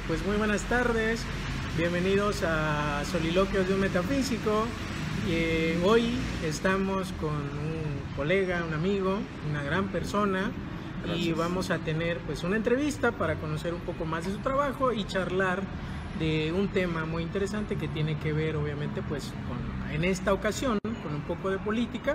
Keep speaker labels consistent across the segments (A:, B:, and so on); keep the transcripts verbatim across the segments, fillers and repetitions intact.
A: pues muy buenas tardes, bienvenidos a Soliloquios de un Metafísico. Eh, hoy estamos con un colega, un amigo, una gran persona. Gracias. Y vamos a tener pues una entrevista para conocer un poco más de su trabajo y charlar de un tema muy interesante que tiene que ver obviamente pues con, en esta ocasión, con un poco de política.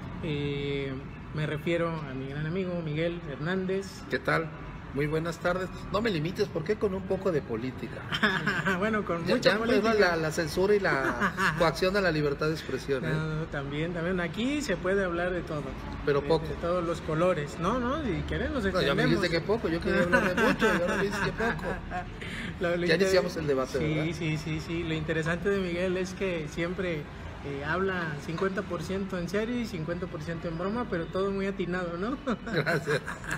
A: Eh, me refiero a mi gran amigo Miguel Hernández.
B: ¿Qué tal? Muy buenas tardes. No me limites, ¿por qué con un poco de política?
A: Bueno, con
B: ya,
A: mucha
B: ya
A: política.
B: La, la censura y la coacción a la libertad de expresión. ¿eh?
A: No, también, también. Aquí se puede hablar de todo.
B: Pero
A: de,
B: poco.
A: De todos los colores, ¿no? ¿No? Si queremos
B: no, ya me dijiste que poco, yo quería hablar de mucho y ahora me dices que poco. Lo, lo ya inter... iniciamos el debate,
A: sí,
B: ¿verdad?
A: Sí, sí, sí. Lo interesante de Miguel es que siempre eh, habla cincuenta por ciento en serio y cincuenta por ciento en broma, pero todo muy atinado, ¿no?
B: Gracias.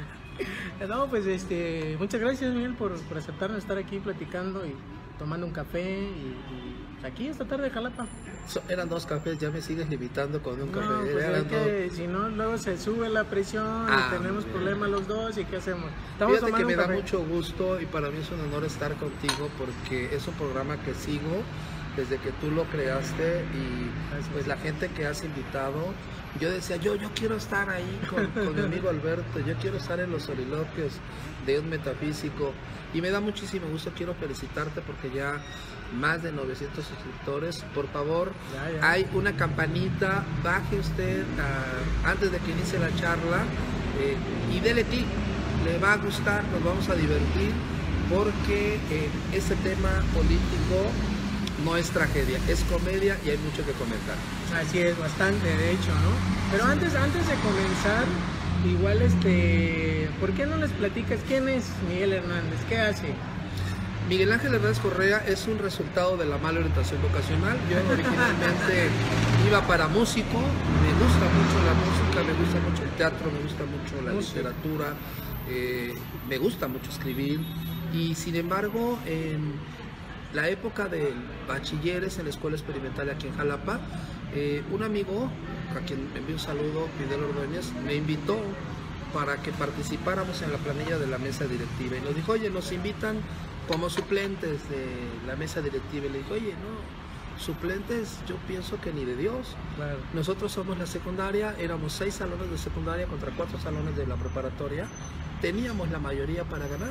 A: No, pues este, muchas gracias Miguel por, por aceptarnos estar aquí platicando y tomando un café y, y aquí esta tarde de Jalapa.
B: So, eran dos cafés, ya me sigues limitando con un
A: no,
B: café.
A: Pues
B: eran
A: es que
B: dos...
A: si no luego se sube la presión
B: ah,
A: y tenemos problemas los dos y qué hacemos.
B: Estamos Fíjate que me da mucho gusto y para mí es un honor estar contigo porque es un programa que sigo desde que tú lo creaste y pues la gente que has invitado, yo decía, yo yo quiero estar ahí con, con mi amigo Alberto, yo quiero estar en los soliloquios de un metafísico y me da muchísimo gusto, quiero felicitarte porque ya más de novecientos suscriptores, por favor, ya, ya. Hay una campanita, baje usted uh, antes de que inicie la charla eh, y dele clic, le va a gustar, nos vamos a divertir porque eh, este tema político no es tragedia, es comedia y hay mucho que comentar.
A: Así es, bastante de hecho, ¿no? Pero antes, antes de comenzar, igual este, ¿por qué no les platicas quién es Miguel Hernández? ¿Qué hace?
B: Miguel Ángel Hernández Correa es un resultado de la mala orientación vocacional. Yo originalmente iba para músico, me gusta mucho la música, me gusta mucho el teatro, me gusta mucho la música. literatura, eh, me gusta mucho escribir y sin embargo en la época de bachilleres en la escuela experimental aquí en Jalapa, eh, un amigo, a quien me envío un saludo, Fidel Ordóñez, me invitó para que participáramos en la planilla de la mesa directiva y nos dijo, oye, nos invitan como suplentes de la mesa directiva y le dije, oye, no, suplentes yo pienso que ni de Dios. Claro. Nosotros somos la secundaria, éramos seis salones de secundaria contra cuatro salones de la preparatoria, teníamos la mayoría para ganar.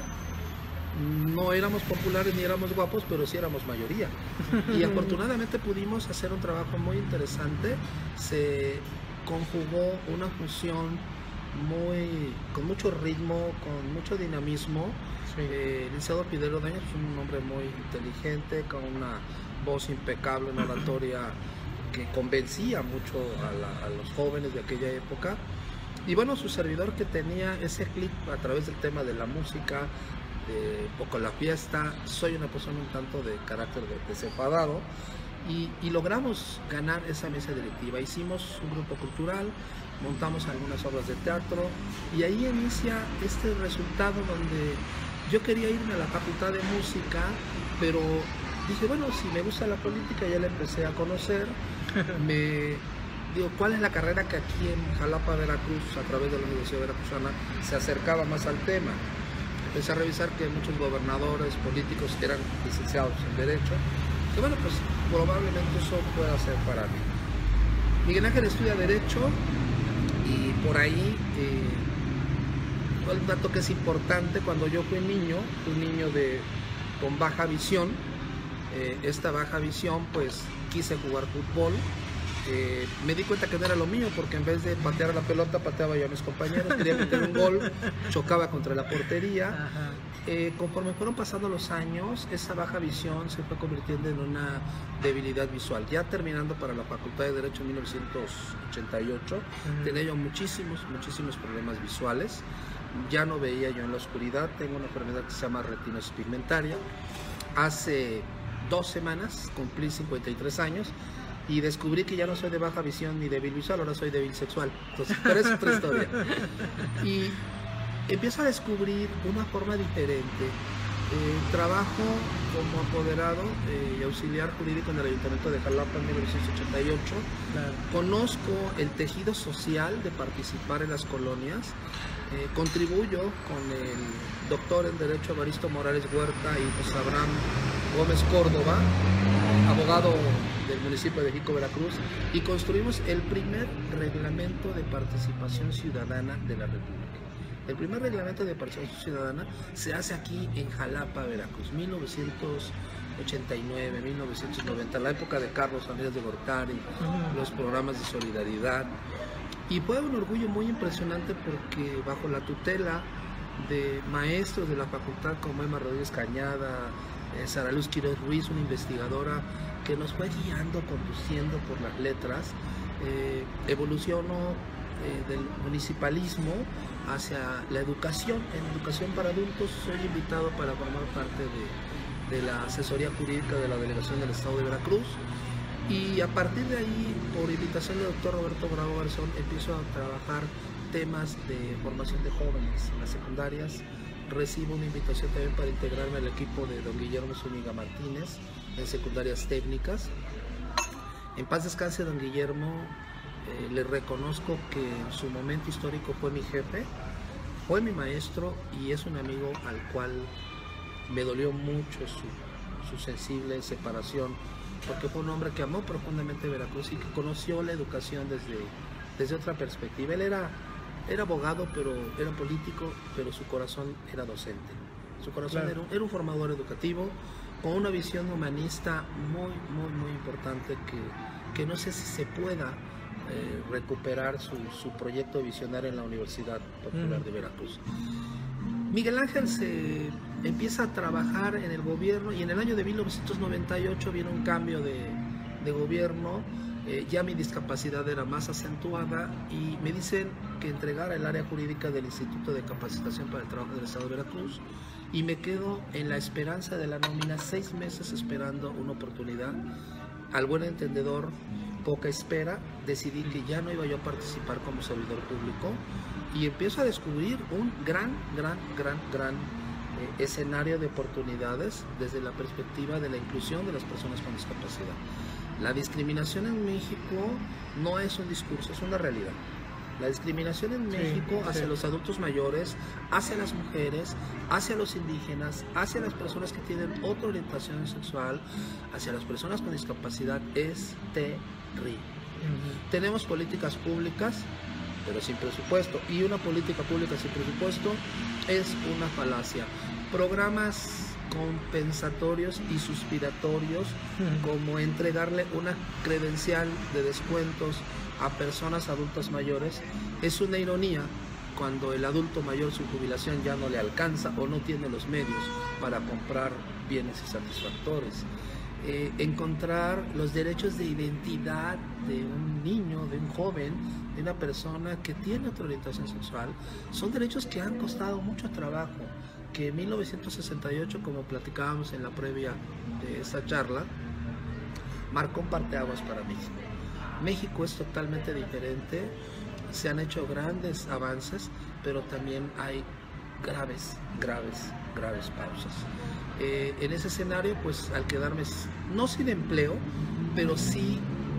B: No éramos populares ni éramos guapos, pero sí éramos mayoría. Y afortunadamente pudimos hacer un trabajo muy interesante. Se conjugó una fusión muy, con mucho ritmo, con mucho dinamismo. Sí. Eh, el licenciado Fidel Ordóñez es un hombre muy inteligente, con una voz impecable, una oratoria que convencía mucho a, la, a los jóvenes de aquella época. Y bueno, su servidor que tenía ese clic a través del tema de la música, de poco la fiesta, soy una persona un tanto de carácter desenfadado y, y logramos ganar esa mesa directiva. Hicimos un grupo cultural, montamos algunas obras de teatro y ahí inicia este resultado donde yo quería irme a la facultad de música, pero dije, bueno, si me gusta la política, ya la empecé a conocer, me digo, ¿cuál es la carrera que aquí en Jalapa, Veracruz, a través de la Universidad Veracruzana, se acercaba más al tema? Empecé a revisar que muchos gobernadores políticos eran licenciados en Derecho, que bueno, pues probablemente eso pueda ser para mí. Miguel Ángel estudia Derecho y por ahí, eh, un dato que es importante, cuando yo fui niño, un niño de, con baja visión, eh, esta baja visión, pues quise jugar fútbol. Eh, me di cuenta que no era lo mío porque en vez de patear a la pelota pateaba yo a mis compañeros, quería meter un gol, chocaba contra la portería. Eh, conforme fueron pasando los años, esa baja visión se fue convirtiendo en una debilidad visual. Ya terminando para la Facultad de Derecho en mil novecientos ochenta y ocho, uh-huh. tenía yo muchísimos, muchísimos problemas visuales. Ya no veía yo en la oscuridad, tengo una enfermedad que se llama retinosis pigmentaria. Hace dos semanas cumplí cincuenta y tres años y descubrí que ya no soy de baja visión ni débil visual, ahora soy débil sexual. Entonces, pero es otra historia. Y empiezo a descubrir una forma diferente Eh, trabajo como apoderado eh, y auxiliar jurídico en el Ayuntamiento de Jalapa en mil novecientos ochenta y ocho. Claro. Conozco el tejido social de participar en las colonias. Eh, contribuyo con el doctor en Derecho Evaristo Morales Huerta y José Abraham Gómez Córdoba, abogado del municipio de Jico, Veracruz, y construimos el primer reglamento de participación ciudadana de la República. El primer reglamento de participación ciudadana se hace aquí en Jalapa, Veracruz, mil novecientos ochenta y nueve, mil novecientos noventa, la época de Carlos Andrés de Gortari, uh-huh. los programas de solidaridad. Y fue un orgullo muy impresionante porque bajo la tutela de maestros de la facultad como Emma Rodríguez Cañada, eh, Sara Luz Quiroz Ruiz, una investigadora que nos fue guiando, conduciendo por las letras, eh, evolucionó eh, del municipalismo hacia la educación. En educación para adultos soy invitado para formar parte de, de la asesoría jurídica de la Delegación del Estado de Veracruz, y a partir de ahí, por invitación del doctor Roberto Bravo Garzón, empiezo a trabajar temas de formación de jóvenes en las secundarias. Recibo una invitación también para integrarme al equipo de don Guillermo Zúñiga Martínez en secundarias técnicas. En paz descanse don Guillermo. Eh, le reconozco que en su momento histórico fue mi jefe, fue mi maestro y es un amigo al cual me dolió mucho su, su sensible separación, porque fue un hombre que amó profundamente Veracruz y que conoció la educación desde, desde otra perspectiva. Él era, era abogado, pero era político, pero su corazón era docente. Su corazón claro. era, era un formador educativo con una visión humanista muy, muy, muy importante que, que no sé si se pueda Eh, recuperar su, su proyecto visionario en la Universidad Popular mm. de Veracruz. Miguel Ángel se empieza a trabajar en el gobierno y en el año de mil novecientos noventa y ocho viene un cambio de, de gobierno. Eh, ya mi discapacidad era más acentuada y me dicen que entregara el área jurídica del Instituto de Capacitación para el Trabajo del Estado de Veracruz, y me quedo en la esperanza de la nómina, seis meses esperando una oportunidad. Al buen entendedor, poca espera, decidí que ya no iba yo a participar como servidor público y empiezo a descubrir un gran, gran, gran, gran eh, escenario de oportunidades desde la perspectiva de la inclusión de las personas con discapacidad. La discriminación en México no es un discurso, es una realidad. La discriminación en México sí, hacia sí. los adultos mayores, hacia las mujeres, hacia los indígenas, hacia las personas que tienen otra orientación sexual, hacia las personas con discapacidad es terrible. Uh-huh. Tenemos políticas públicas, pero sin presupuesto, y una política pública sin presupuesto es una falacia. Programas compensatorios y suspiratorios, uh-huh. como entregarle una credencial de descuentos a personas adultas mayores, es una ironía cuando el adulto mayor su jubilación ya no le alcanza o no tiene los medios para comprar bienes y satisfactores. Eh, encontrar los derechos de identidad de un niño, de un joven, de una persona que tiene otra orientación sexual, son derechos que han costado mucho trabajo, que en mil novecientos sesenta y ocho, como platicábamos en la previa de esta charla, marcó un parteaguas para México. México es totalmente diferente, se han hecho grandes avances, pero también hay graves, graves, graves pausas. Eh, en ese escenario, pues al quedarme no sin empleo, pero sí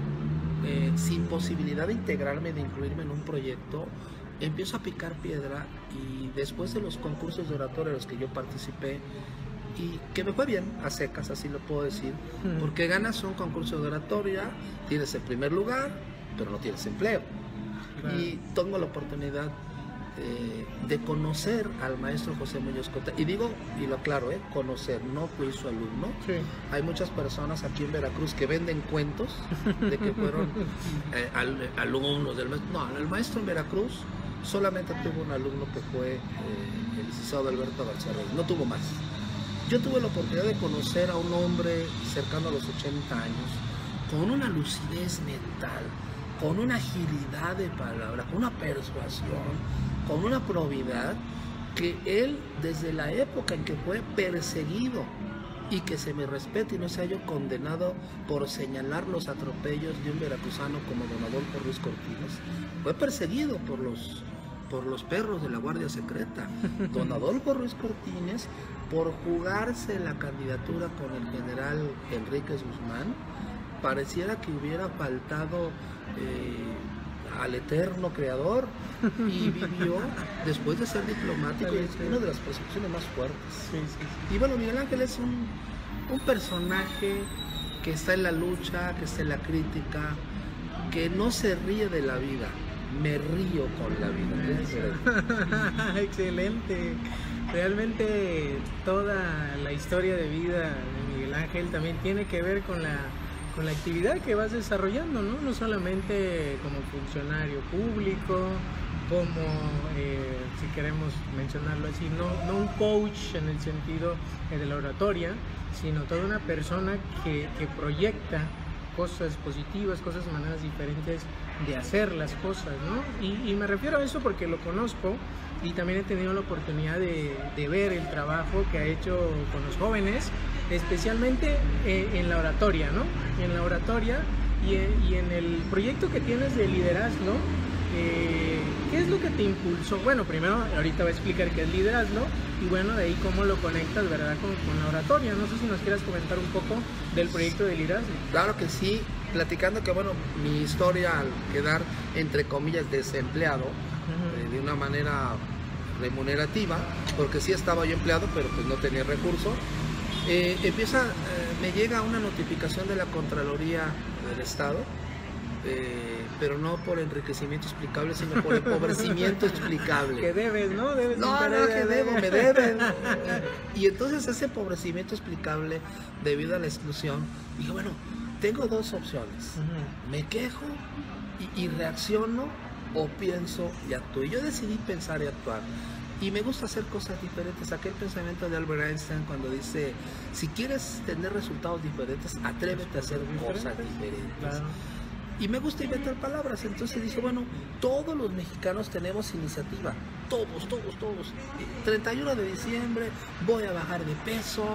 B: eh, sin posibilidad de integrarme, de incluirme en un proyecto, empiezo a picar piedra, y después de los concursos de oratoria en los que yo participé, y que me fue bien, a secas, así lo puedo decir, mm. porque ganas un concurso de oratoria, tienes el primer lugar, pero no tienes empleo. Claro. Y tengo la oportunidad eh, de conocer al maestro José Muñoz Cota, y digo, y lo aclaro, eh, conocer, no fui su alumno. Sí. Hay muchas personas aquí en Veracruz que venden cuentos de que fueron eh, al, alumnos del maestro. No, el maestro en Veracruz solamente tuvo un alumno que fue eh, el licenciado Alberto García Reyes, no tuvo más. Yo tuve la oportunidad de conocer a un hombre cercano a los ochenta años, con una lucidez mental, con una agilidad de palabra, con una persuasión, con una probidad, que él, desde la época en que fue perseguido, y que se me respete y no sea yo condenado por señalar los atropellos de un veracruzano como don Adolfo Ruiz Cortines, fue perseguido por los, por los perros de la Guardia Secreta. Don Adolfo Ruiz Cortines por jugarse la candidatura con el general Enríquez Guzmán, pareciera que hubiera faltado eh, al eterno creador, y vivió, después de ser diplomático, sí, sí. una de las persecuciones más fuertes.
A: Sí, sí, sí.
B: Y bueno, Miguel Ángel es un, un personaje que está en la lucha, que está en la crítica, que no se ríe de la vida. Me río con la vida.
A: Excelente. Realmente toda la historia de vida de Miguel Ángel también tiene que ver con la, con la actividad que vas desarrollando, ¿no? No solamente como funcionario público, como, eh, si queremos mencionarlo así, no, no un coach en el sentido de la oratoria, sino toda una persona que, que proyecta cosas positivas, cosas, maneras diferentes de hacer las cosas, ¿no? Y, y me refiero a eso porque lo conozco y también he tenido la oportunidad de, de ver el trabajo que ha hecho con los jóvenes, especialmente en, en la oratoria, ¿no? En la oratoria y en, y en el proyecto que tienes de liderazgo. Eh, ¿Qué es lo que te impulsó? Bueno, primero ahorita voy a explicar qué es liderazgo y bueno, de ahí cómo lo conectas, ¿verdad? Con, con la oratoria. No sé si nos quieras comentar un poco del proyecto de liderazgo.
B: Claro que sí, platicando que bueno, mi historia al quedar entre comillas desempleado, uh-huh. eh, de una manera remunerativa, porque sí estaba yo empleado, pero pues no tenía recursos, eh, empieza, eh, me llega una notificación de la Contraloría del Estado. Eh, pero no por enriquecimiento explicable, sino por empobrecimiento explicable.
A: Que debes, ¿no? Debes
B: no, no, que debo, me deben. Y entonces ese empobrecimiento explicable debido a la exclusión, dije, bueno, tengo dos opciones. Uh-huh. Me quejo y, y reacciono, o pienso y actúo. Y yo decidí pensar y actuar. Y me gusta hacer cosas diferentes. Aquel pensamiento de Albert Einstein cuando dice, si quieres tener resultados diferentes, atrévete a hacer cosas diferentes. Claro. Y me gusta inventar palabras, entonces dije, bueno, todos los mexicanos tenemos iniciativa, todos, todos, todos. treinta y uno de diciembre voy a bajar de peso,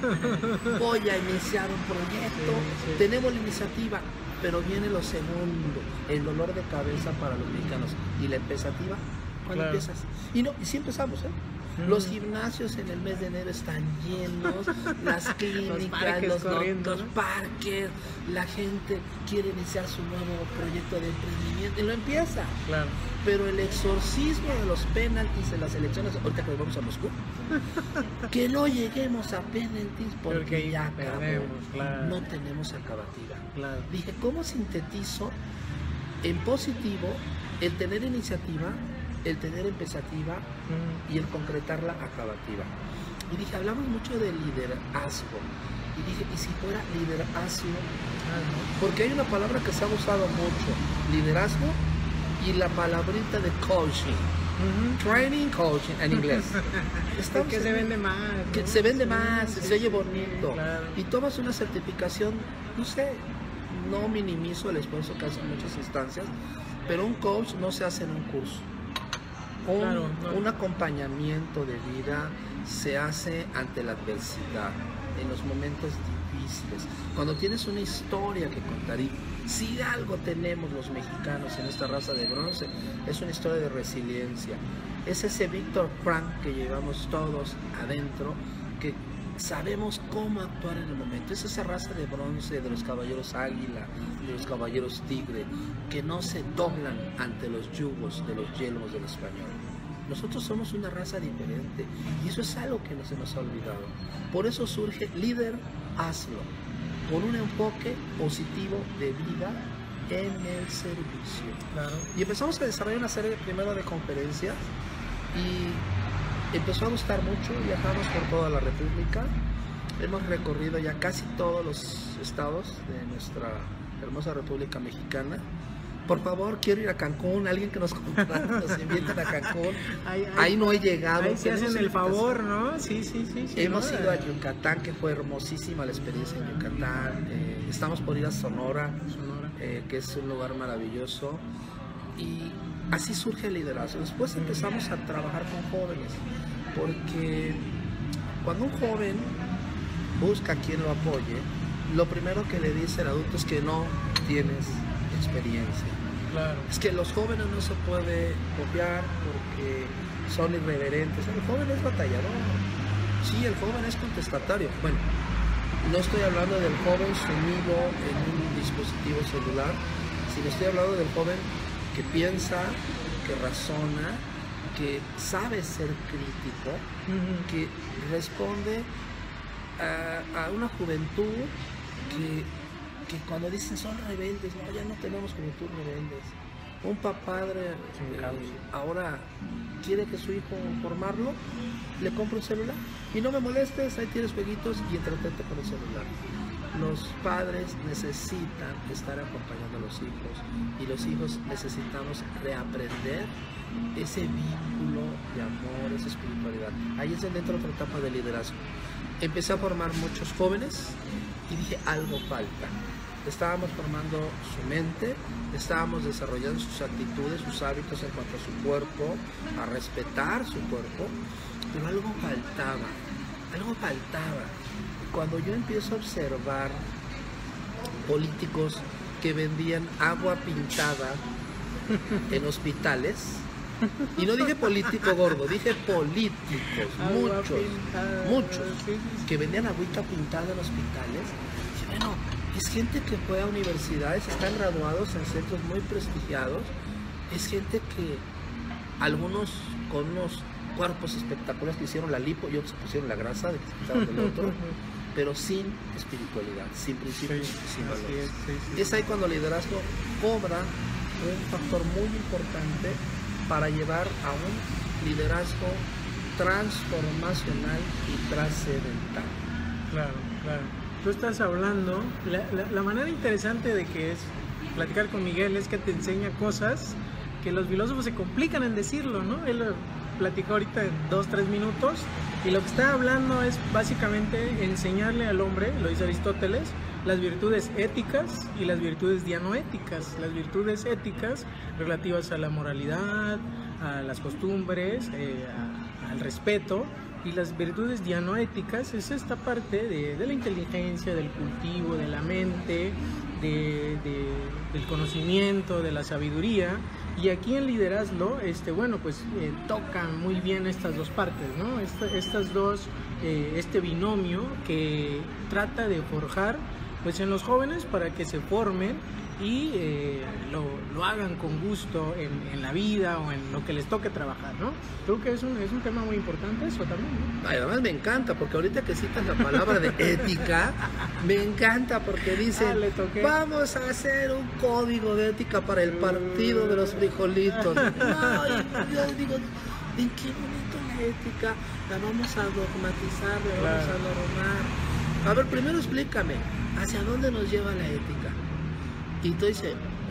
B: voy a iniciar un proyecto, sí, sí. Tenemos la iniciativa, pero viene lo segundo, el dolor de cabeza para los mexicanos. ¿Y la empezativa? ¿Cuándo claro. empiezas? Y no, y sí empezamos, ¿eh? Los gimnasios en el mes de enero están llenos, las clínicas, los parques, los, corriendo, los, ¿no? los parques, la gente quiere iniciar su nuevo proyecto de emprendimiento y lo empieza. Claro. Pero el exorcismo de los penaltis en las elecciones, ahorita que vamos a Moscú, que no lleguemos a penaltis porque, porque ya perdemos, claro. No tenemos acabativa. Claro. Dije, ¿cómo sintetizo en positivo el tener iniciativa, el tener empezativa mm. y el concretar la acabativa? Y dije, hablamos mucho de liderazgo. Y dije, ¿y si fuera liderazgo? Ah, porque hay una palabra que se ha usado mucho, liderazgo, y la palabrita de coaching. Uh-huh. Training, coaching, en inglés.
A: Que se vende más.
B: Que
A: ¿no?
B: se vende
A: sí,
B: más,
A: sí,
B: se oye
A: sí,
B: bonito.
A: Claro.
B: Y tomas una certificación, no sé, no minimizo el esfuerzo que hacen muchas instancias, pero un coach no se hace en un curso. Un, claro, no. un acompañamiento de vida se hace ante la adversidad, en los momentos difíciles, cuando tienes una historia que contar. Y si algo tenemos los mexicanos en esta raza de bronce, es una historia de resiliencia. Es ese Víctor Frank que llevamos todos adentro, que sabemos cómo actuar en el momento. Es esa raza de bronce de los caballeros águila, de los caballeros tigre, que no se doblan ante los yugos de los yelmos del español. Nosotros somos una raza diferente y eso es algo que no se nos ha olvidado. Por eso surge Líder, hazlo, con un enfoque positivo de vida en el servicio. Claro. Y empezamos a desarrollar una serie de, primero de conferencias y empezó a gustar mucho. Viajamos por toda la República, hemos recorrido ya casi todos los estados de nuestra hermosa República Mexicana. Por favor, quiero ir a Cancún, alguien que nos contrate, nos inviten a Cancún. Ahí, ahí, ahí no he llegado.
A: Ahí se hacen el favor, ¿no? Sí, sí, sí. sí
B: Hemos
A: no,
B: ido a Yucatán, que fue hermosísima la experiencia en Yucatán. Eh, estamos por ir a Sonora, Sonora. Eh, que es un lugar maravilloso. Y así surge el liderazgo. Después empezamos a trabajar con jóvenes, porque cuando un joven busca a quien lo apoye, lo primero que le dice el adulto es que no tienes experiencia. Claro. Es que los jóvenes no se puede copiar porque son irreverentes. El joven es batallador, Sí, el joven es contestatario. Bueno, no estoy hablando del joven sumido en un dispositivo celular, sino estoy hablando del joven que piensa, que razona, que sabe ser crítico, uh-huh. que responde a, a una juventud que, que cuando dicen son rebeldes, no, ya no tenemos juventud rebeldes. Un padre eh, ahora quiere que su hijo formarlo, le compra un celular y no me molestes, ahí tienes jueguitos y entretente con el celular. Los padres necesitan estar acompañando a los hijos y los hijos necesitamos reaprender ese vínculo de amor, esa espiritualidad. Ahí es donde entra otra etapa de liderazgo. Empecé a formar muchos jóvenes y dije, algo falta. Estábamos formando su mente, estábamos desarrollando sus actitudes, sus hábitos en cuanto a su cuerpo, a respetar su cuerpo, pero algo faltaba, algo faltaba. Cuando yo empiezo a observar políticos que vendían agua pintada en hospitales, y no dije político gordo, dije políticos, muchos, muchos, que vendían agüita pintada en hospitales, y bueno, es gente que fue a universidades, están graduados en centros muy prestigiados, es gente que algunos con unos cuerpos espectaculares que hicieron la lipo y otros pusieron la grasa de que se quitaron del otro, pero sin espiritualidad, sin principios, sí, sin valores. Es, sí, sí. Es ahí cuando el liderazgo cobra un factor muy importante para llevar a un liderazgo transformacional y trascendental.
A: Claro, claro. Tú estás hablando, la, la, la manera interesante de que es platicar con Miguel es que te enseña cosas que los filósofos se complican en decirlo, ¿no? Él lo platicó ahorita en dos, tres minutos y lo que está hablando es básicamente enseñarle al hombre, lo dice Aristóteles, las virtudes éticas y las virtudes dianoéticas. Las virtudes éticas relativas a la moralidad, a las costumbres, eh, a, al respeto. Y las virtudes dianoéticas es esta parte de, de la inteligencia, del cultivo, de la mente, de, de, del conocimiento, de la sabiduría. Y aquí en liderazgo, este, bueno, pues eh, tocan muy bien estas dos partes, ¿no? Esta, estas dos, eh, este binomio que trata de forjar pues en los jóvenes para que se formen y eh, lo, lo hagan con gusto en, en la vida o en lo que les toque trabajar, ¿no? Creo que es un, es un tema muy importante eso también, ¿no? Además
B: me encanta, porque ahorita que citas la palabra de ética, me encanta porque dicen, ah, vamos a hacer un código de ética para el partido de los frijolitos. No, yo digo, ¿en qué momento la ética la vamos a dogmatizar, la vamos claro. a normar? A ver, primero explícame, ¿hacia dónde nos lleva la ética? Y tú dices,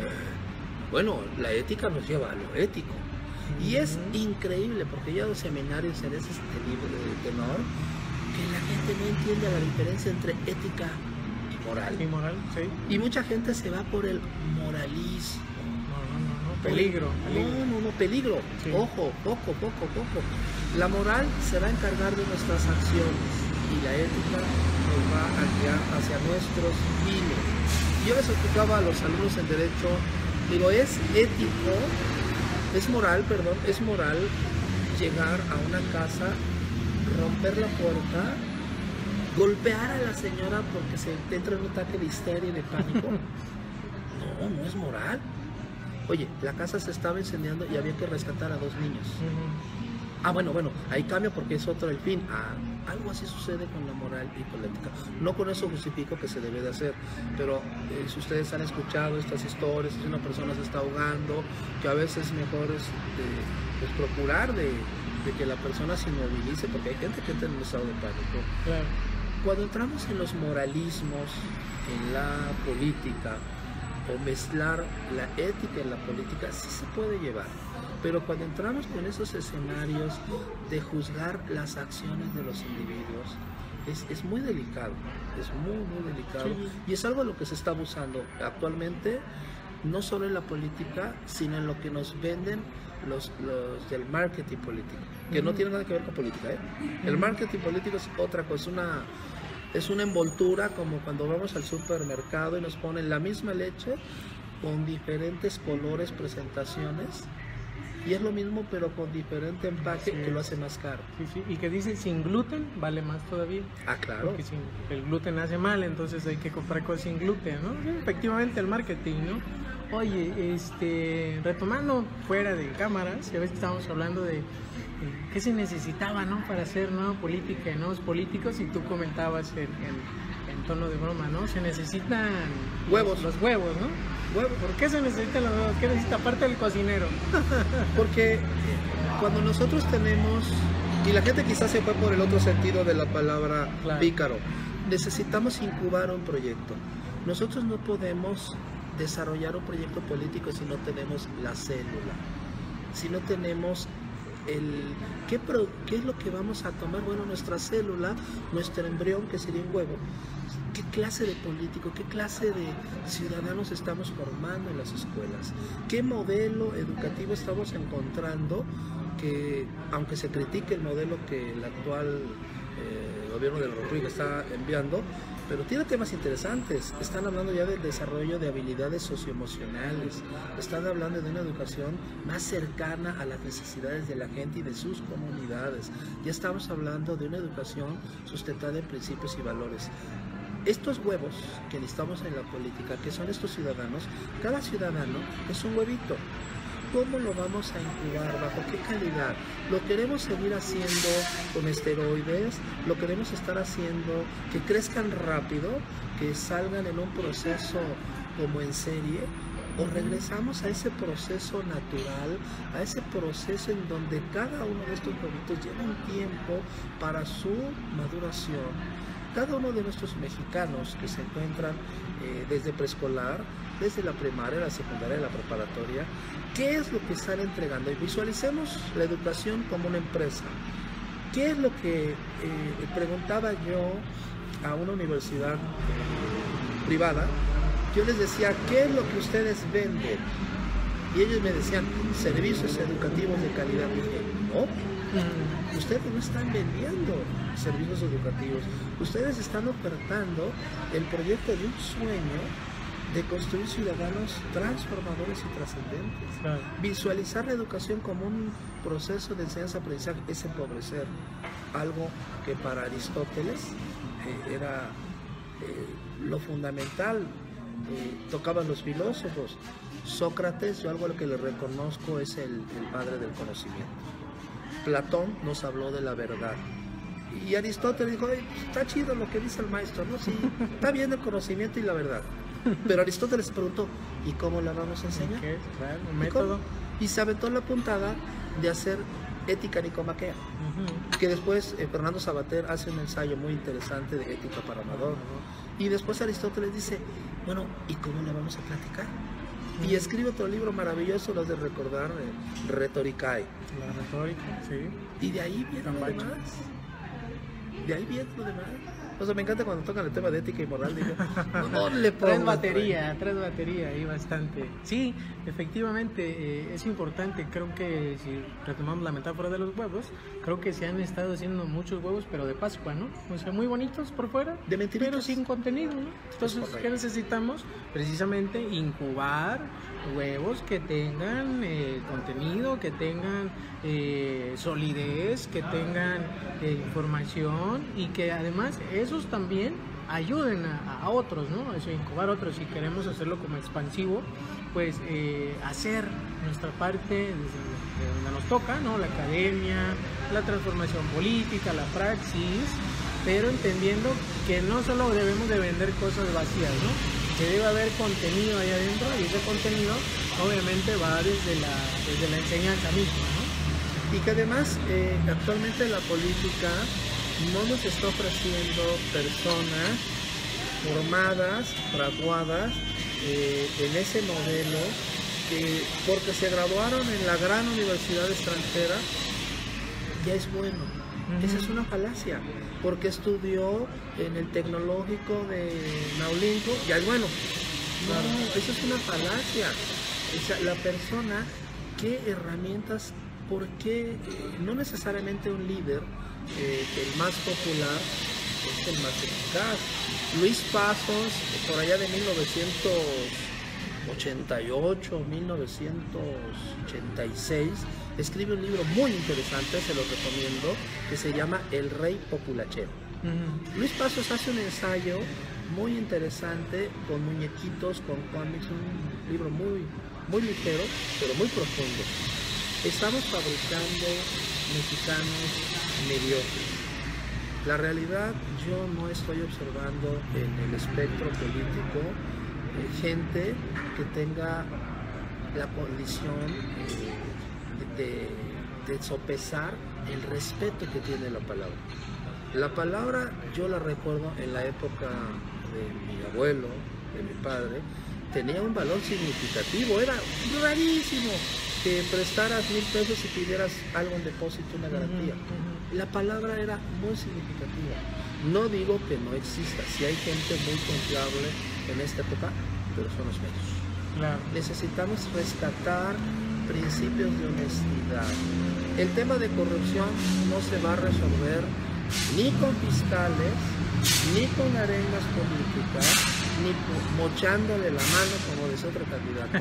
B: bueno, la ética nos lleva a lo ético. Y es increíble, porque yo he dado seminarios en ese nivel de tenor, que la gente no entiende la diferencia entre ética y moral.
A: Y moral, sí.
B: Y mucha gente se va por el moralismo.
A: No, no, no, no. Peligro, peligro.
B: No, no, no, peligro. Sí. Ojo, poco, poco, poco. La moral se va a encargar de nuestras acciones y la ética nos va a guiar hacia nuestros fines. Yo les explicaba a los alumnos en Derecho, digo, es ético, es moral, perdón, es moral llegar a una casa, romper la puerta, golpear a la señora porque se entra en un ataque de histeria y de pánico. No, no es moral. Oye, la casa se estaba incendiando y había que rescatar a dos niños. Ah, bueno, bueno, ahí cambia porque es otro el fin. Ah, algo así sucede con la moral y con la ética. No con eso justifico que se debe de hacer, pero eh, si ustedes han escuchado estas historias, si una persona se está ahogando, que a veces mejor es eh, pues, procurar de, de que la persona se inmovilice, porque hay gente que entra en un estado de pánico.
A: Claro.
B: Cuando entramos en los moralismos, en la política, o mezclar la ética en la política, sí se puede llevar. Pero cuando entramos con esos escenarios de juzgar las acciones de los individuos, es, es muy delicado, es muy, muy delicado. Sí. Y es algo de lo que se está abusando actualmente, no solo en la política, sino en lo que nos venden los, los del marketing político, que uh-huh. no tiene nada que ver con política, ¿eh? Uh-huh. El marketing político es otra cosa, una, es una envoltura como cuando vamos al supermercado y nos ponen la misma leche con diferentes colores, presentaciones, y es lo mismo pero con diferente empaque,
A: Sí.
B: que lo hace más caro.
A: Sí, sí, y que dice sin gluten vale más todavía.
B: Ah, claro.
A: Porque sin, el gluten hace mal, entonces hay que comprar cosas sin gluten, ¿no? Sí, efectivamente el marketing, ¿no? Oye, este, retomando fuera de cámaras, ya ves que estábamos hablando de eh, qué se necesitaba, ¿no? Para hacer nueva política, nuevos políticos, y tú comentabas en, en, en tono de broma, ¿no? Se necesitan
B: Huevos.
A: Los, los huevos, ¿no?
B: Huevos.
A: ¿Por qué se necesitan los huevos? ¿Qué necesita aparte del cocinero?
B: Porque eh, cuando nosotros tenemos, y la gente quizás se fue por el otro sentido de la palabra
A: Claro.
B: pícaro, necesitamos incubar un proyecto. Nosotros no podemos desarrollar un proyecto político si no tenemos la célula, si no tenemos el ¿qué, pro, qué es lo que vamos a tomar. Bueno, nuestra célula, nuestro embrión, que sería un huevo. ¿Qué clase de político, qué clase de ciudadanos estamos formando en las escuelas? ¿Qué modelo educativo estamos encontrando que, aunque se critique el modelo que el actual eh, gobierno de la República está enviando, pero tiene temas interesantes? Están hablando ya del desarrollo de habilidades socioemocionales, están hablando de una educación más cercana a las necesidades de la gente y de sus comunidades. Ya estamos hablando de una educación sustentada en principios y valores. Estos huevos que necesitamos en la política, que son estos ciudadanos, cada ciudadano es un huevito. ¿Cómo lo vamos a incubar? ¿Bajo qué calidad? ¿Lo queremos seguir haciendo con esteroides? ¿Lo queremos estar haciendo que crezcan rápido, que salgan en un proceso como en serie? ¿O regresamos a ese proceso natural, a ese proceso en donde cada uno de estos huevitos lleva un tiempo para su maduración? Cada uno de nuestros mexicanos que se encuentran eh, desde preescolar, desde la primaria, la secundaria, la preparatoria, ¿qué es lo que están entregando? Y visualicemos la educación como una empresa. ¿Qué es lo que eh, preguntaba yo a una universidad privada? Yo les decía, ¿qué es lo que ustedes venden? Y ellos me decían, servicios educativos de calidad. Y dije, no. Ustedes no están vendiendo servicios educativos, ustedes están ofertando el proyecto de un sueño de construir ciudadanos transformadores y trascendentes.
A: Claro.
B: Visualizar la educación como un proceso de enseñanza-aprendizaje es empobrecer, algo que para Aristóteles eh, era eh, lo fundamental. Eh, tocaban los filósofos. Sócrates, yo algo a lo que le reconozco, es el, el padre del conocimiento. Platón nos habló de la verdad. Y Aristóteles dijo, está chido lo que dice el maestro, ¿no? Sí, está bien el conocimiento y la verdad. Pero Aristóteles preguntó, ¿y cómo la vamos a enseñar?
A: ¿Qué? Claro, un
B: ¿Y
A: método.
B: cómo? Y se aventó la puntada de hacer ética nicomaquea.
A: Uh-huh.
B: Que después eh, Fernando Sabater hace un ensayo muy interesante de ética para amador. Y después Aristóteles dice, bueno, ¿y cómo la vamos a platicar? Y escribe otro libro maravilloso, los de recordar, eh, Rhetoricae.
A: La retórica, sí.
B: Y de ahí viene lo
A: Cambacho.
B: demás. De ahí viene lo demás. O sea, me encanta cuando tocan el tema de ética y moral. Digo, no, no le
A: Traes
B: pongas
A: batería, traes batería ahí bastante. Sí, efectivamente, eh, es importante. Creo que si retomamos la metáfora de los huevos, creo que se han estado haciendo muchos huevos, pero de Pascua, ¿no? O sea, muy bonitos por fuera,
B: De mentiritas.
A: pero sin contenido, ¿no? Entonces,
B: correcto.
A: ¿qué necesitamos? Precisamente incubar huevos que tengan eh, contenido, que tengan eh, solidez, que tengan eh, información, y que además esos también ayuden a, a otros, ¿no? Eso, incubar otros. Si queremos hacerlo como expansivo, pues eh, hacer nuestra parte desde de donde nos toca, ¿no? La academia, la transformación política, la praxis, pero entendiendo que no solo debemos de vender cosas vacías, ¿no? Que debe haber contenido ahí adentro, y ese contenido obviamente va desde la, desde la enseñanza misma, ¿no?
B: Y que además eh, actualmente la política no nos está ofreciendo personas formadas, fraguadas eh, en ese modelo, que porque se graduaron en la gran universidad extranjera ya es bueno. Uh-huh. Esa es una falacia. Porque estudió en el tecnológico de Naulinco, ya es bueno. No, eso es una falacia. O sea, la persona, ¿qué herramientas? ¿Por qué eh, no necesariamente un líder, eh, el más popular, es el más eficaz? Luis Pasos, por allá de mil novecientos ochenta y ocho, mil novecientos ochenta y seis, escribe un libro muy interesante, se lo recomiendo, que se llama El Rey Populachero. Uh-huh. Luis Pazos hace un ensayo muy interesante con muñequitos, con cómics, un libro muy, muy ligero, pero muy profundo. Estamos fabricando mexicanos mediocres. La realidad, yo no estoy observando en el espectro político eh, gente que tenga la condición eh, de, de sopesar el respeto que tiene la palabra. La palabra yo la recuerdo en la época de mi abuelo, de mi padre, tenía un valor significativo, era rarísimo que prestaras mil pesos y pidieras algo en depósito, una garantía. Uh-huh, uh-huh. La palabra era muy significativa. No digo que no exista, si hay gente muy confiable en esta época, pero son los medios. Claro. Necesitamos rescatar principios de honestidad. El tema de corrupción no se va a resolver ni con fiscales, ni con arengas políticas, ni mochándole la mano, como dice otro candidato.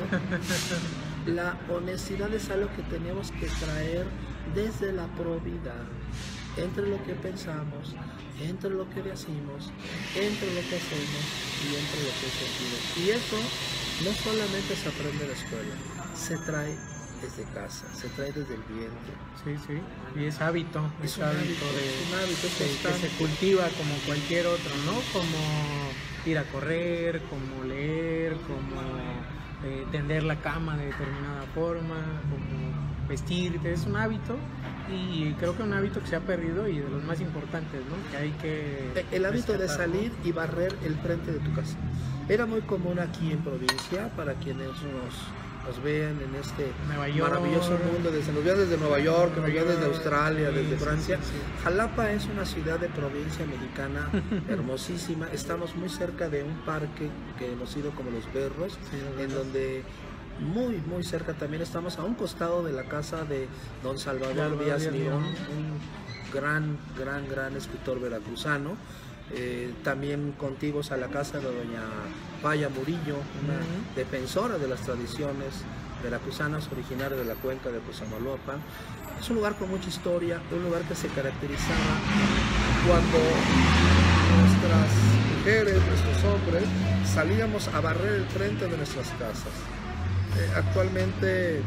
B: La honestidad es algo que tenemos que traer desde la probidad, entre lo que pensamos, entre lo que decimos, entre lo que hacemos y entre lo que sentimos. Y eso no solamente se aprende en la escuela, se trae desde casa, se trae desde el vientre.
A: Sí, sí, y es hábito, es, es hábito, hábito de,
B: es un hábito
A: de, que se cultiva como cualquier otro, ¿no? Como ir a correr, como leer, como eh, tender la cama de determinada forma, como vestirte, es un hábito y creo que un hábito que se ha perdido y de los más importantes, ¿no? Que hay que...
B: El hábito de salir, ¿no? Y barrer el frente de tu casa. Era muy común aquí en provincia, para quienes nos... nos vean en este maravilloso mundo, desde, nos vean desde Nueva York, Nueva nos vean desde Australia, sí, desde Francia. Sí, sí, sí. Jalapa es una ciudad de provincia mexicana hermosísima. Estamos muy cerca de un parque que hemos ido como Los Berros, sí, en donde muy, muy cerca también estamos a un costado de la casa de don Salvador Díaz León, un gran, gran, gran escritor veracruzano. Eh, también contiguos a la casa de doña Paya Murillo, una uh-huh. defensora de las tradiciones veracruzanas, originaria de la cuenca de Cosamaloapan. Es un lugar con mucha historia, un lugar que se caracterizaba cuando nuestras mujeres, nuestros hombres, salíamos a barrer el frente de nuestras casas. Eh, actualmente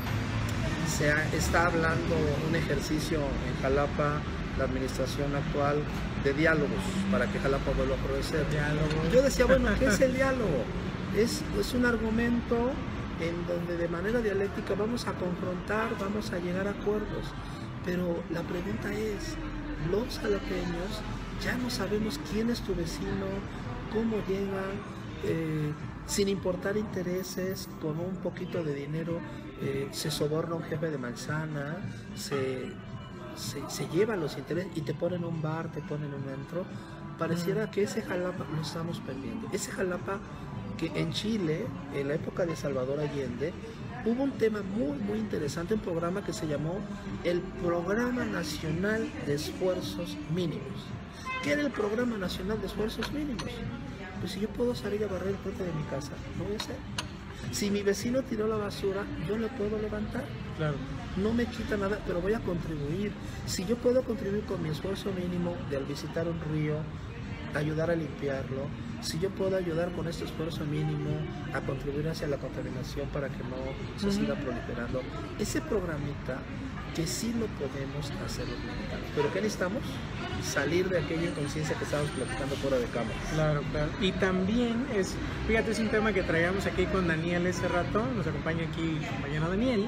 B: se ha, está hablando un ejercicio en Jalapa, la administración actual, de diálogos para que Jalapa vuelva a florecer. Yo decía, bueno, ¿qué es el diálogo? Es, es un argumento en donde de manera dialéctica vamos a confrontar, vamos a llegar a acuerdos. Pero la pregunta es, los jalapeños ya no sabemos quién es tu vecino, cómo llegan, eh, sin importar intereses, con un poquito de dinero, eh, se soborna un jefe de manzana, se... Se, se llevan los intereses y te ponen un bar, te ponen un antro. Pareciera que ese Jalapa lo estamos perdiendo. Ese Jalapa que en Chile, en la época de Salvador Allende, hubo un tema muy, muy interesante, un programa que se llamó el Programa Nacional de Esfuerzos Mínimos. ¿Qué era el Programa Nacional de Esfuerzos Mínimos? Pues si yo puedo salir a barrer el frente de mi casa, lo voy a hacer. Si mi vecino tiró la basura, yo le puedo levantar.
A: Claro.
B: No me quita nada, pero voy a contribuir. Si yo puedo contribuir con mi esfuerzo mínimo de al visitar un río, ayudar a limpiarlo, si yo puedo ayudar con este esfuerzo mínimo a contribuir hacia la contaminación para que no se siga proliferando, ese programita que sí lo podemos hacer los mexicanos. ¿Pero qué necesitamos? Salir de aquella inconsciencia que estábamos platicando fuera de cámara.
A: Claro, claro. Y también es, fíjate, es un tema que traíamos aquí con Daniel ese rato, nos acompaña aquí el compañero Daniel,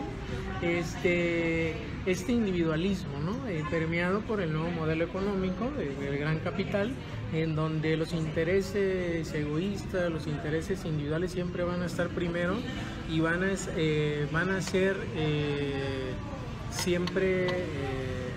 A: este, este individualismo, ¿no? Eh, permeado por el nuevo modelo económico del gran capital, en donde los intereses egoístas, los intereses individuales siempre van a estar primero y van a, eh, van a ser eh, siempre eh,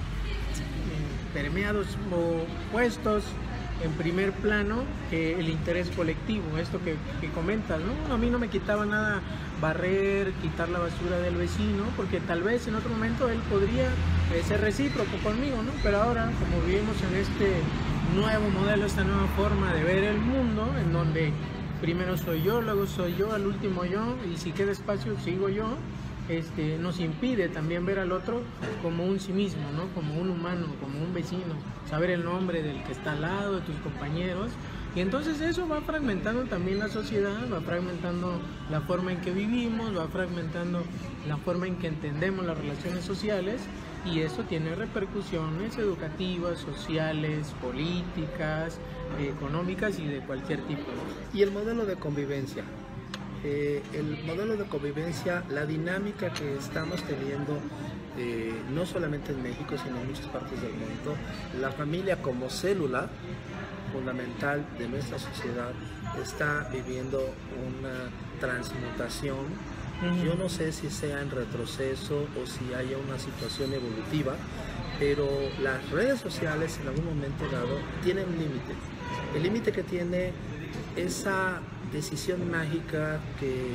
A: permeados o puestos en primer plano que el interés colectivo, esto que, que comentas, ¿no? A mí no me quitaba nada barrer, quitar la basura del vecino, porque tal vez en otro momento él podría eh, ser recíproco conmigo, ¿no? Pero ahora, como vivimos en este nuevo modelo, esta nueva forma de ver el mundo, en donde primero soy yo, luego soy yo, al último yo, y si queda espacio sigo yo. Este, nos impide también ver al otro como un sí mismo, ¿no? Como un humano, como un vecino, saber el nombre del que está al lado, de tus compañeros, y entonces eso va fragmentando también la sociedad, va fragmentando la forma en que vivimos, va fragmentando la forma en que entendemos las relaciones sociales, y eso tiene repercusiones educativas, sociales, políticas, económicas y de cualquier tipo.
B: Y el modelo de convivencia. Eh, el modelo de convivencia, la dinámica que estamos teniendo, eh, no solamente en México, sino en muchas partes del mundo, la familia como célula fundamental de nuestra sociedad está viviendo una transmutación. Uh-huh. Yo no sé si sea en retroceso o si haya una situación evolutiva, pero las redes sociales en algún momento dado tienen un límite. El límite que tiene esa decisión mágica que,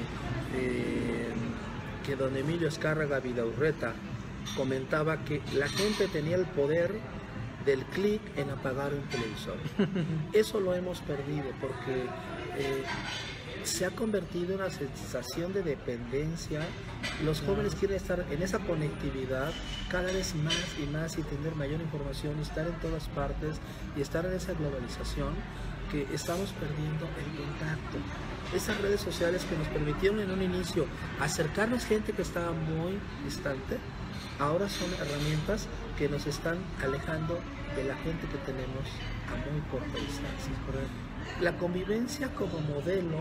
B: eh, que don Emilio Azcárraga Vidaurreta comentaba, que la gente tenía el poder del clic en apagar un televisor. Eso lo hemos perdido porque eh, se ha convertido en una sensación de dependencia. Los jóvenes quieren estar en esa conectividad cada vez más y más y tener mayor información y estar en todas partes y estar en esa globalización, que estamos perdiendo el contacto. Esas redes sociales que nos permitieron en un inicio acercarnos gente que estaba muy distante, ahora son herramientas que nos están alejando de la gente que tenemos a muy corta distancia. La convivencia como modelo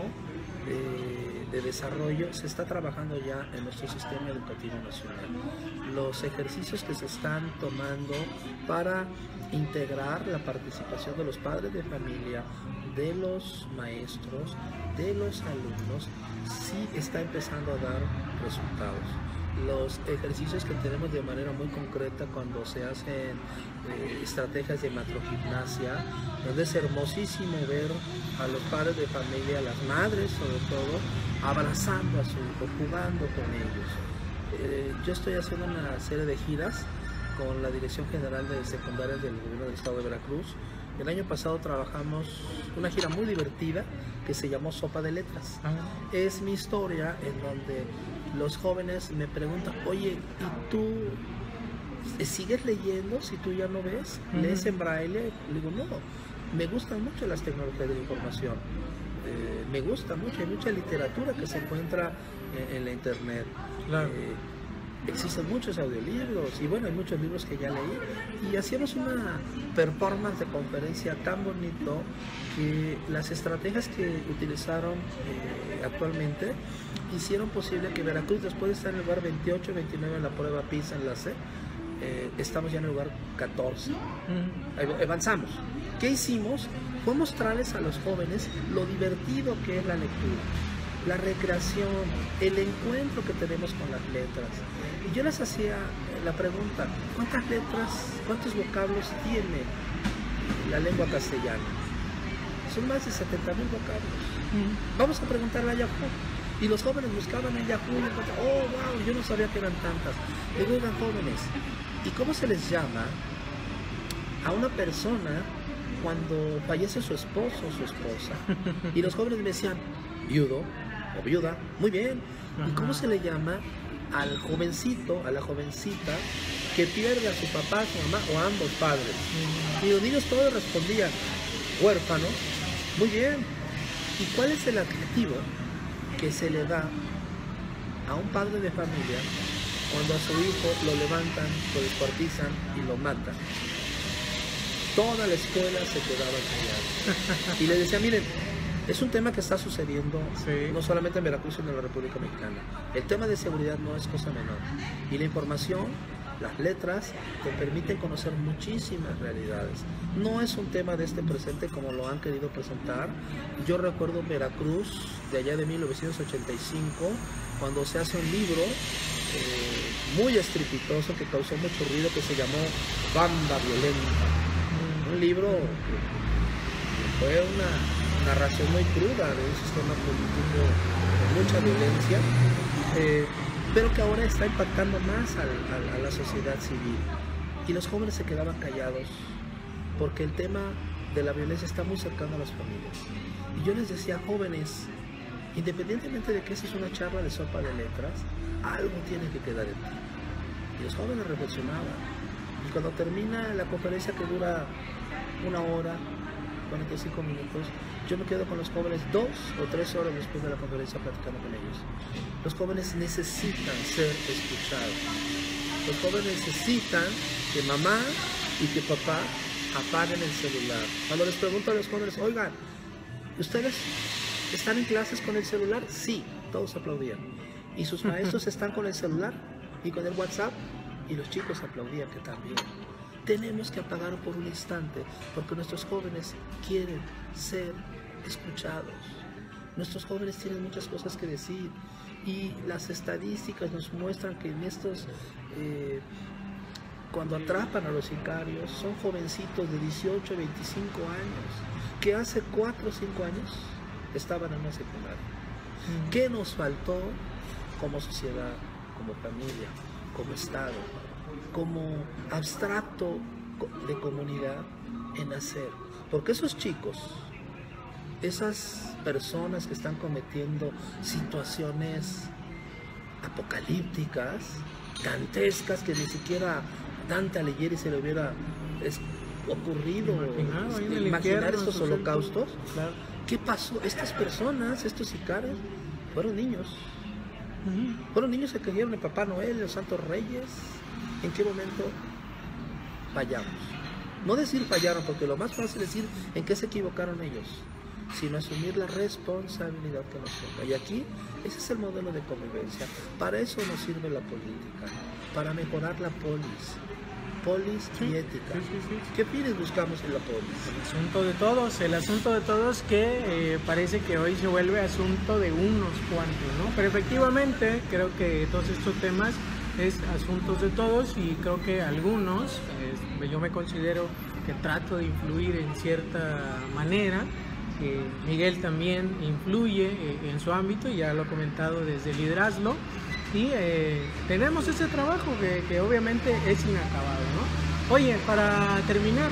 B: de, de desarrollo se está trabajando ya en nuestro sistema educativo nacional. Los ejercicios que se están tomando para integrar la participación de los padres de familia, de los maestros, de los alumnos, sí está empezando a dar resultados. Los ejercicios que tenemos de manera muy concreta cuando se hacen eh, estrategias de macrogimnasia, donde es hermosísimo ver a los padres de familia, a las madres sobre todo, abrazando a su hijo, jugando con ellos. Eh, yo estoy haciendo una serie de giras con la Dirección General de Secundarias del Gobierno del Estado de Veracruz. El año pasado trabajamos una gira muy divertida que se llamó Sopa de Letras. Ah. Es mi historia en donde los jóvenes me preguntan, oye, ¿y tú sigues leyendo si tú ya no ves? Uh-huh. ¿Lees en braille? Le digo, no, me gustan mucho las tecnologías de la información. Eh, me gusta mucho, hay mucha literatura que se encuentra en, en la internet. Claro. Eh, Existen muchos audiolibros y bueno, hay muchos libros que ya leí, y hacíamos una performance de conferencia tan bonito que las estrategias que utilizaron eh, actualmente hicieron posible que Veracruz, después de estar en el lugar veintiocho, veintinueve en la prueba PISA enlace, eh, estamos ya en el lugar catorce. Uh-huh. Avanzamos. ¿Qué hicimos? Fue mostrarles a los jóvenes lo divertido que es la lectura, la recreación, el encuentro que tenemos con las letras. Y yo les hacía la pregunta, ¿cuántas letras, cuántos vocablos tiene la lengua castellana? Son más de setenta mil vocablos. Mm. Vamos a preguntarle a Yahoo. Y los jóvenes buscaban en Yahoo y encontraban, oh, wow, yo no sabía que eran tantas. Y digo, oigan, jóvenes, ¿y cómo se les llama a una persona cuando fallece su esposo o su esposa? Y los jóvenes me decían, viudo o viuda, muy bien. ¿Y cómo se le llama al jovencito, a la jovencita que pierde a su papá, a su mamá o a ambos padres? Y los niños todos respondían, huérfano, muy bien. ¿Y cuál es el adjetivo que se le da a un padre de familia cuando a su hijo lo levantan, lo descuartizan y lo matan? Toda la escuela se quedaba callada. Y le decía, miren, es un tema que está sucediendo, sí, no solamente en Veracruz, sino en la República Mexicana. El tema de seguridad no es cosa menor. Y la información, las letras, te permiten conocer muchísimas realidades. No es un tema de este presente como lo han querido presentar. Yo recuerdo en Veracruz, de allá de mil novecientos ochenta y cinco, cuando se hace un libro eh, muy estrepitoso que causó mucho ruido, que se llamó Banda Violenta. Un libro que fue una narración muy cruda de un sistema político de mucha violencia, eh, pero que ahora está impactando más al, al, a la sociedad civil. Y los jóvenes se quedaban callados porque el tema de la violencia está muy cercano a las familias. Y yo les decía, jóvenes, independientemente de que esa es una charla de sopa de letras, algo tiene que quedar en ti. Y los jóvenes reflexionaban. Y cuando termina la conferencia, que dura una hora, cuarenta y cinco minutos, yo me quedo con los jóvenes dos o tres horas después de la conferencia platicando con ellos. Los jóvenes necesitan ser escuchados. Los jóvenes necesitan que mamá y que papá apaguen el celular. Cuando les pregunto a los jóvenes, oigan, ¿ustedes están en clases con el celular? Sí, todos aplaudían. ¿Y sus maestros están con el celular y con el WhatsApp? Y los chicos aplaudían que también. Tenemos que apagar por un instante, porque nuestros jóvenes quieren ser escuchados. Nuestros jóvenes tienen muchas cosas que decir, y las estadísticas nos muestran que en estos, eh, cuando atrapan a los sicarios, son jovencitos de dieciocho a veinticinco años, que hace cuatro o cinco años estaban en una secundaria. ¿Qué nos faltó como sociedad, como familia, como Estado, como abstracto de comunidad en hacer? Porque esos chicos, esas personas que están cometiendo situaciones apocalípticas, dantescas, que ni siquiera Dante Alighieri se le hubiera ocurrido imaginar, imaginar estos holocaustos. Claro. ¿Qué pasó? Estas personas, estos sicarios, fueron niños. Uh-huh. Fueron niños que creyeron en Papá Noel, en los Santos Reyes. ¿En qué momento fallamos? No decir fallaron, porque lo más fácil es decir en qué se equivocaron ellos, sino asumir la responsabilidad que nos toca. Y aquí, ese es el modelo de convivencia. Para eso nos sirve la política, para mejorar la polis. Polis sí, y ética. Sí, sí, sí. ¿Qué fines buscamos en la polis?
A: El asunto de todos, el asunto de todos que eh, parece que hoy se vuelve asunto de unos cuantos, ¿no? Pero efectivamente creo que todos estos temas es asuntos de todos, y creo que algunos, eh, yo me considero que trato de influir en cierta manera. Eh, Miguel también influye eh, en su ámbito, y ya lo ha comentado desde Liderazlo. Y eh, tenemos ese trabajo que, que obviamente es inacabado, ¿no? Oye, para terminar,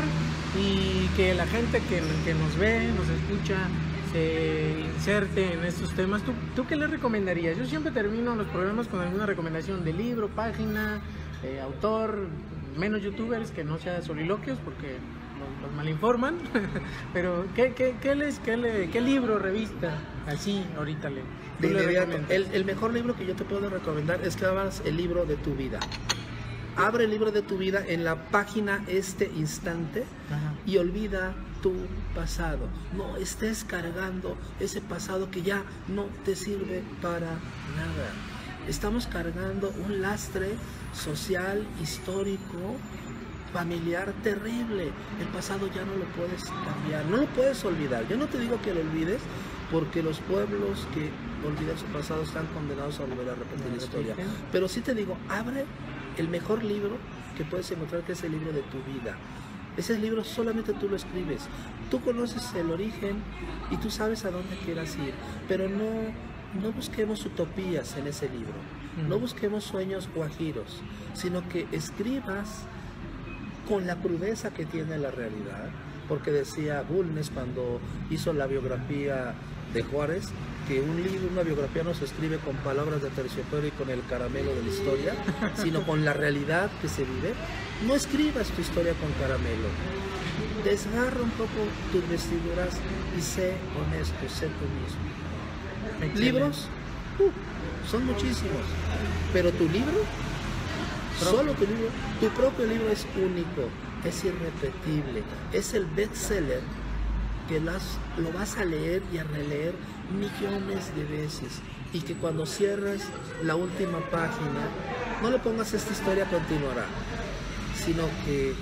A: y que la gente que, que nos ve, nos escucha, se inserte en estos temas, ¿tú, ¿tú qué le recomendarías? Yo siempre termino los programas con alguna recomendación de libro, página, eh, autor, menos youtubers, que no sea soliloquios, porque los, los malinforman. Pero, ¿qué, qué, qué, les, qué, le, ¿qué libro, revista, así ahorita le,
B: de inmediato? El, el mejor libro que yo te puedo recomendar es que abras el libro de tu vida. Abre el libro de tu vida en la página este instante. Ajá. Y olvida tu pasado. No estés cargando ese pasado que ya no te sirve para nada. Estamos cargando un lastre social, histórico, familiar terrible. El pasado ya no lo puedes cambiar, no lo puedes olvidar. Yo no te digo que lo olvides, porque los pueblos que olvidan su pasado están condenados a volver a repetir la historia. Pero sí te digo, abre el mejor libro que puedes encontrar, que es el libro de tu vida. Ese libro solamente tú lo escribes. Tú conoces el origen y tú sabes a dónde quieras ir, pero no, no busquemos utopías en ese libro. No busquemos sueños guajiros, sino que escribas con la crudeza que tiene la realidad. Porque decía Bulnes, cuando hizo la biografía de Juárez, que un libro, una biografía no se escribe con palabras de terciopelo y con el caramelo de la historia, sino con la realidad que se vive. No escribas tu historia con caramelo. Desgarra un poco tus vestiduras y sé honesto, sé tú mismo. Excelente. Libros, uh, son muchísimos, pero tu libro, ¿Pro? solo tu libro, tu propio libro es único, es irrepetible, es el bestseller que las, lo vas a leer y a releer millones de veces, y que cuando cierres la última página no le pongas esta historia continuará, sino que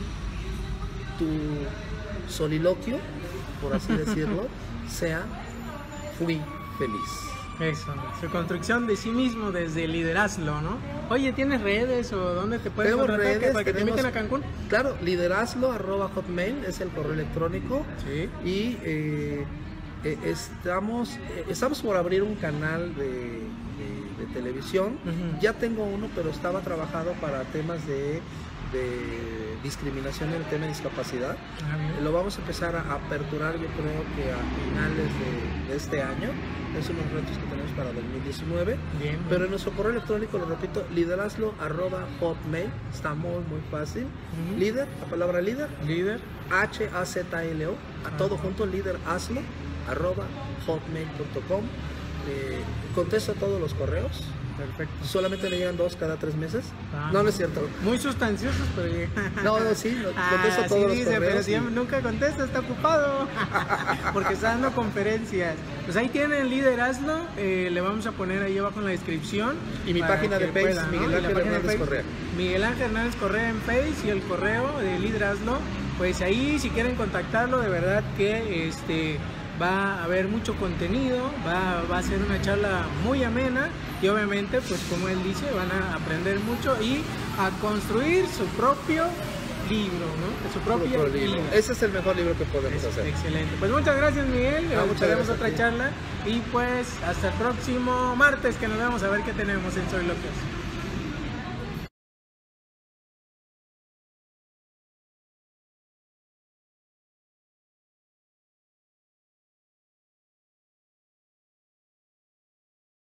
B: tu soliloquio, por así decirlo, sea fui feliz.
A: Eso, su construcción de sí mismo desde Liderazlo, ¿no? Oye, ¿tienes redes o dónde te puedes
B: contratar redes,
A: para que
B: tenemos,
A: te inviten a Cancún?
B: Claro, liderazlo arroba hotmail es el correo electrónico.
A: Sí.
B: Y eh, eh, estamos, eh, estamos por abrir un canal de, de, de televisión. Uh-huh. Ya tengo uno, pero estaba trabajado para temas de de discriminación en el tema de discapacidad.
A: Ah, bien.
B: Lo vamos a empezar a aperturar, yo creo que a finales de, de este año. Es unos retos que tenemos para dos mil diecinueve.
A: Bien,
B: Pero
A: bien.
B: en nuestro correo electrónico, lo repito, liderazlo arroba hotmail. Está muy, muy fácil.
A: Ujú.
B: Líder, la palabra líder,
A: Líder.
B: H A Z L O, a todo junto, líder hazlo, arroba hotmail punto com. Eh, contesto todos los correos.
A: Perfecto.
B: Solamente le llegan dos cada tres meses.
A: Ah.
B: No, no es cierto.
A: Muy sustanciosos, pero llegan.
B: No, no, sí, lo- contesto
A: Ah,
B: todos
A: sí
B: los
A: dice, pero
B: correos.
A: si
B: y-
A: nunca contesta, está ocupado. Porque está dando conferencias. Pues ahí tienen Líder Hazlo. Eh, le vamos a poner ahí abajo en la descripción.
B: Y mi
A: para
B: página
A: que
B: de Face,
A: puedan, ¿no?
B: Miguel
A: Y la
B: Ángel
A: página de
B: Hernández
A: Face,
B: Correa.
A: Miguel Ángel Hernández Correa en Face y el correo de Líder Hazlo. Pues ahí, si quieren contactarlo, de verdad que este va a haber mucho contenido, va, va a ser una charla muy amena y obviamente, pues como él dice, van a aprender mucho y a construir su propio libro, ¿no? Su propio
B: Otro libro.
A: libro.
B: Ese es el mejor libro que podemos
A: Es-
B: hacer.
A: Excelente. Pues muchas gracias, Miguel.
B: Ah, muchas
A: Estaremos
B: gracias a
A: otra
B: ti.
A: charla y pues hasta el próximo martes que nos vemos a ver qué tenemos en Soliloquios.